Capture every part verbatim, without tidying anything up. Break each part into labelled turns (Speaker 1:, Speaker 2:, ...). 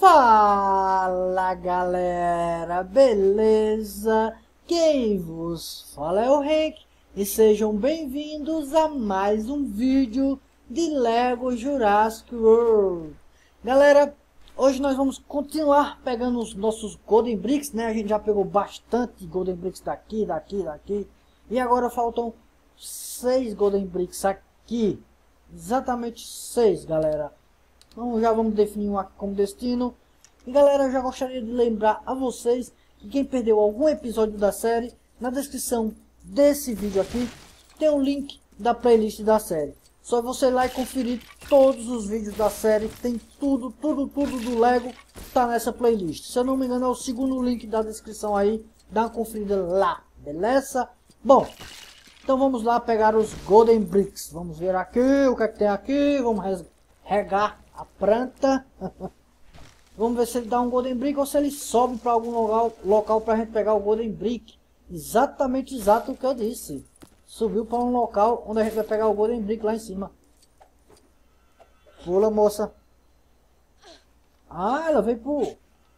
Speaker 1: Fala galera, beleza? Quem vos fala é o Henk e sejam bem-vindos a mais um vídeo de Lego Jurassic World. Galera, hoje nós vamos continuar pegando os nossos Golden Bricks, né? A gente já pegou bastante Golden Bricks daqui, daqui, daqui. E agora faltam seis Golden Bricks aqui. Exatamente seis, galera. Então já vamos definir um aqui como destino. E galera, eu já gostaria de lembrar a vocês que quem perdeu algum episódio da série, na descrição desse vídeo aqui tem um link da playlist da série. Só você ir lá e conferir todos os vídeos da série, tem tudo, tudo, tudo do Lego tá nessa playlist. Se eu não me engano é o segundo link da descrição aí, dá uma conferida lá, beleza? Bom, então vamos lá pegar os Golden Bricks. Vamos ver aqui o que é que tem aqui, vamos regar a planta. Vamos ver se ele dá um Golden Brick ou se ele sobe para algum local, local para a gente pegar o Golden Brick. Exatamente exato o que eu disse. Subiu para um local onde a gente vai pegar o Golden Brick lá em cima. Pula, moça. Ah, ela veio pro...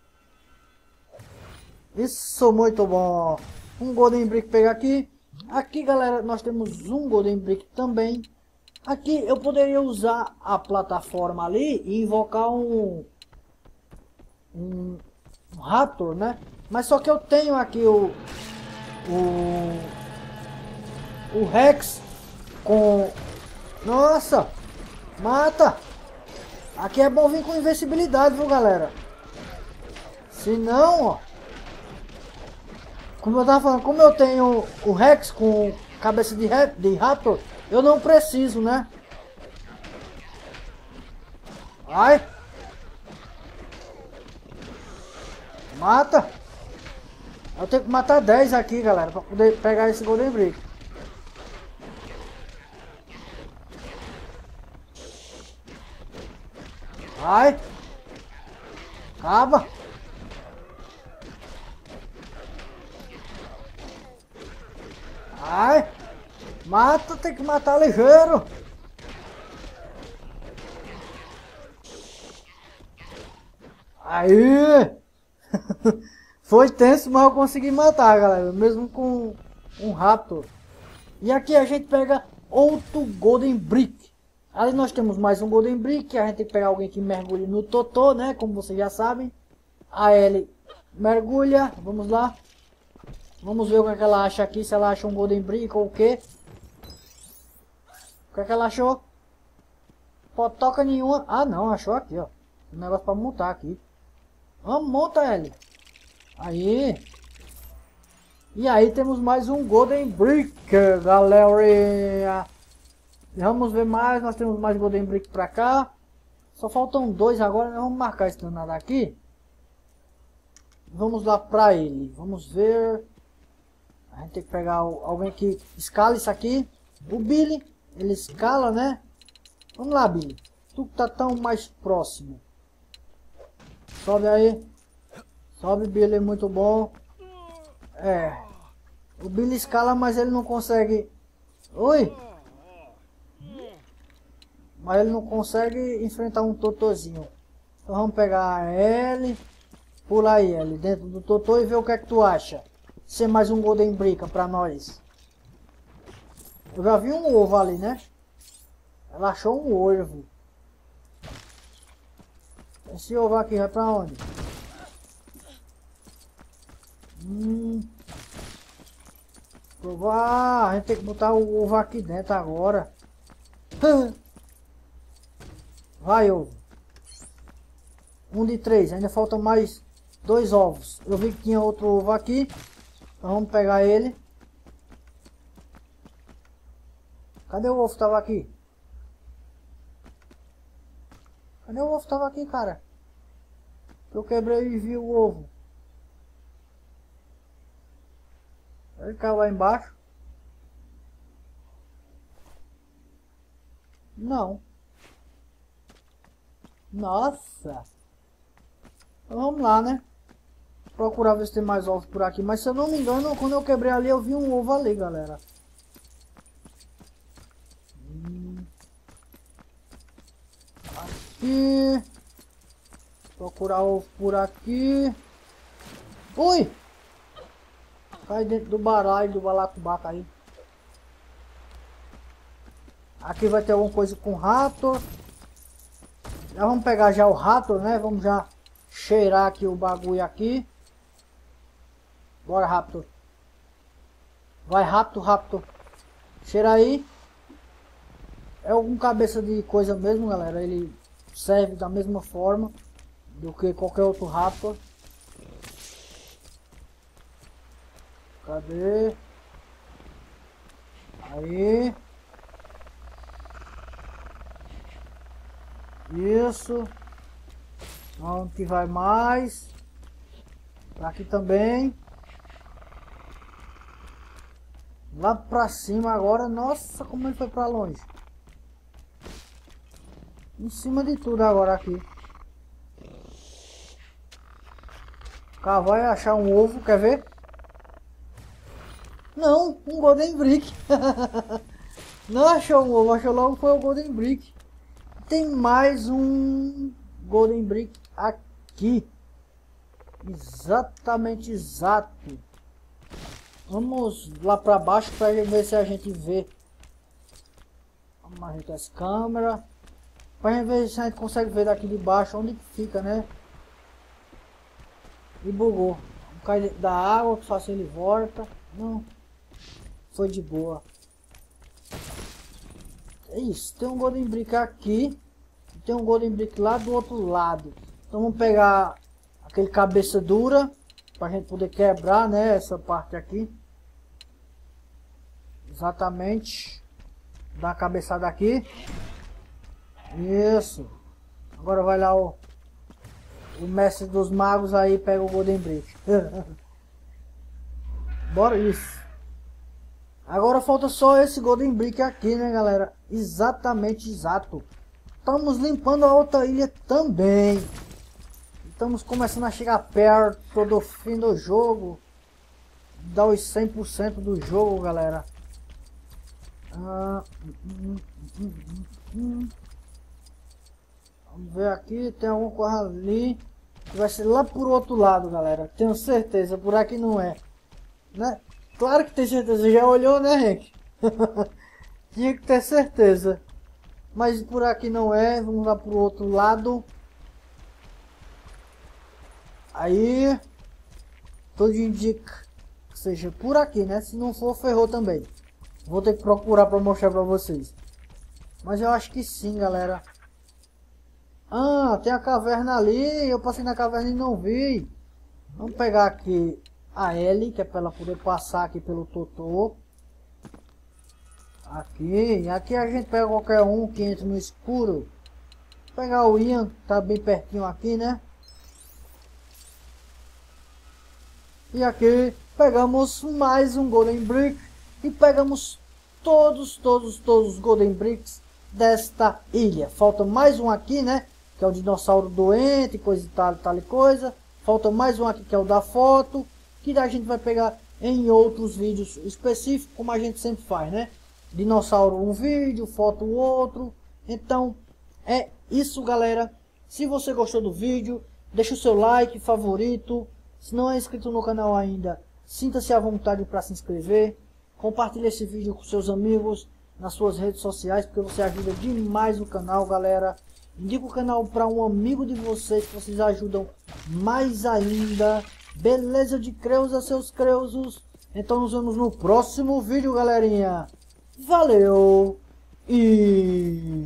Speaker 1: Isso, muito bom. Um Golden Brick pegar aqui. Aqui, galera, nós temos um Golden Brick também. Aqui eu poderia usar a plataforma ali e invocar um... Um, um Raptor, né? Mas só que eu tenho aqui o... O... O Rex com... Nossa! Mata! Aqui é bom vir com invencibilidade, viu, galera? Se não, ó... Como eu tava falando, como eu tenho o Rex com cabeça de, de Raptor, eu não preciso, né? Vai! Mata! Eu tenho que matar dez aqui, galera, para poder pegar esse Golden Brick. Vai! Acaba! Vai! Mata, tem que matar ligeiro! Aí! Foi tenso, mas eu consegui matar, galera, mesmo com um Raptor. E aqui a gente pega outro Golden Brick. Ali nós temos mais um Golden Brick. A gente tem que pegar alguém que mergulhe no Totô, né? Como vocês já sabem. A Ellie mergulha. Vamos lá. Vamos ver o que, é que ela acha aqui. Se ela acha um Golden Brick ou o que. O que, é que ela achou? Potoca nenhuma. Ah, não. Achou aqui, ó. Um negócio para montar aqui. Vamos, monta, Ellie. Aí. E aí temos mais um Golden Brick, galera. Vamos ver mais. Nós temos mais Golden Brick pra cá. Só faltam dois agora. Nós vamos marcar esse danado aqui. Vamos lá pra ele. Vamos ver. A gente tem que pegar alguém que escala isso aqui. O Billy. Ele escala, né? Vamos lá, Billy. Tu que tá tão mais próximo. Sobe aí. Sobe, Billy, muito bom. É. O Billy escala, mas ele não consegue... Oi! Mas ele não consegue enfrentar um Totozinho. Então vamos pegar a Ellie. Pula aí, Ellie, dentro do Totô e ver o que é que tu acha. Ser mais um Golden Brick pra nós. Eu já vi um ovo ali, né? Ela achou um ovo. Esse ovo aqui vai pra onde? Hum. Ah, a gente tem que botar o ovo aqui dentro agora. Vai, ovo. Um de três. Ainda faltam mais dois ovos. Eu vi que tinha outro ovo aqui. Então vamos pegar ele. Cadê o ovo que tava aqui? Cadê o ovo que tava aqui, cara? Eu quebrei e vi o ovo. Ele caiu lá embaixo. Não. Nossa. Então vamos lá, né? Procurar ver se tem mais ovos por aqui. Mas se eu não me engano, quando eu quebrei ali, eu vi um ovo ali, galera. Hum. Aqui. Procurar ovo por aqui. Ui! Cai dentro do baralho do balacobaco aí. Aqui vai ter alguma coisa com Raptor. Já vamos pegar já o Raptor, né? Vamos já cheirar aqui o bagulho aqui. Bora, Raptor. Vai, Raptor, Raptor. Cheira aí. É algum cabeça de coisa mesmo, galera. Ele serve da mesma forma do que qualquer outro Raptor. Cadê? Aí. Isso. Onde que vai mais? Aqui também. Lá pra cima agora. Nossa, como ele foi pra longe. Em cima de tudo agora aqui. Cá vai achar um ovo, quer ver? Não, um Golden Brick. Não achou um ovo, achou logo foi o Golden Brick. Tem mais um Golden Brick aqui. Exatamente exato. Vamos lá para baixo para ver se a gente vê. Vamos ajeitar essa câmera. Para gente ver se a gente consegue ver daqui de baixo onde que fica, né? E bugou. Cai dentro da água, que fácil ele volta. Não. Foi de boa. É isso. Tem um Golden Brick aqui. E tem um Golden Brick lá do outro lado. Então vamos pegar aquele cabeça dura. Pra gente poder quebrar, né? Essa parte aqui. Exatamente. Dá a cabeçada aqui. Isso. Agora vai lá o, o mestre dos magos aí. Pega o Golden Brick. Bora isso. Agora falta só esse Golden Brick aqui, né, galera? Exatamente exato. Estamos limpando a outra ilha também. Estamos começando a chegar perto do fim do jogo. Dá os cem por cento do jogo, galera. Ah, hum, hum, hum, hum. Vamos ver aqui. Tem alguma coisa ali. Que vai ser lá por outro lado, galera. Tenho certeza. Por aqui não é. Né? Claro que tem certeza. Já olhou, né, Henk? Tinha que ter certeza. Mas por aqui não é. Vamos lá pro outro lado. Aí. Tudo indica que seja por aqui, né? Se não for, ferrou também. Vou ter que procurar para mostrar para vocês. Mas eu acho que sim, galera. Ah, tem a caverna ali. Eu passei na caverna e não vi. Vamos pegar aqui a Ellie, que é para ela poder passar aqui pelo Totô. Aqui. E aqui a gente pega qualquer um que entre no escuro. Vou pegar o Ian, que tá bem pertinho aqui, né? E aqui pegamos mais um Golden Brick. E pegamos todos, todos, todos os Golden Bricks desta ilha. Falta mais um aqui, né? Que é o dinossauro doente, coisa e tal, tal e coisa. Falta mais um aqui que é o da foto. Que a gente vai pegar em outros vídeos específicos, como a gente sempre faz, né? Dinossauro um vídeo, foto outro. Então, é isso, galera. Se você gostou do vídeo, deixa o seu like, favorito. Se não é inscrito no canal ainda, sinta-se à vontade para se inscrever. Compartilhe esse vídeo com seus amigos nas suas redes sociais, porque você ajuda demais o canal, galera. Indica o canal para um amigo de vocês, que vocês ajudam mais ainda. Beleza de creus a seus creusos. Então nos vemos no próximo vídeo, galerinha. Valeu e